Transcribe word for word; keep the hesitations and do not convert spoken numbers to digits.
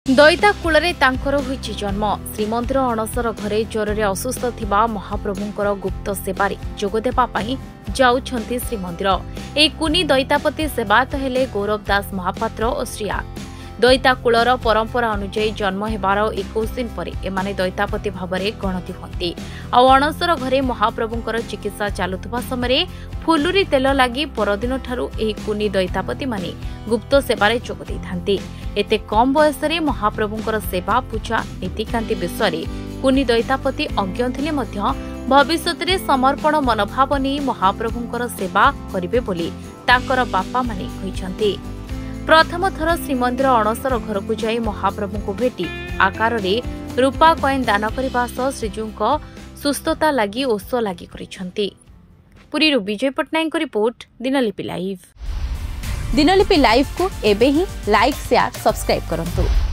दईता cool तांकर होईछि जन्म। श्रीमंदिर अणसर घरे ज्वरे असुस्थ थिबा महाप्रभुंकर गुप्त सेवारे जोगदेबा पई जाउछंती श्रीमंदिर। ए कुनी दैतापति सेवायत हेले गौरव दास महापात्र और श्रिया। दैता कूलर परंपरा अनुଯାयी जन्म हेबार इक्कीस दिन पर एमाने दैतापति भावरे गणति हुअन्ति। आ अणसर घरे महाप्रभुंकर चिकित्सा चालुथबा समय फुलुरी तेल लागि परदिन ठारू एही कुनी दैतापति माने गुप्त सेवारे जोग दैथांती। एते कम बयस रे महाप्रभुंकर सेवा पूजा नीतिकांति विषय कुनी दैतापति अज्ञ थिले मध्य भविष्यत रे समर्पण मनोभाव नै महाप्रभुंकर सेवा करिवे बोली तांकर बापा माने कहिसंती। प्रथम थर श्रीमंदिर अणसर घर को जाई महाप्रभु को भेटी आकार रे रूपा कॉइन दान करबा सह श्रीजूक सुस्थता लागि ओष लागि करिसंती। पुरी रु Vijay Patnaik report Dinalipi live. Dinalipi live को एबे ही लाइक शेयर सब्सक्राइब करंतु।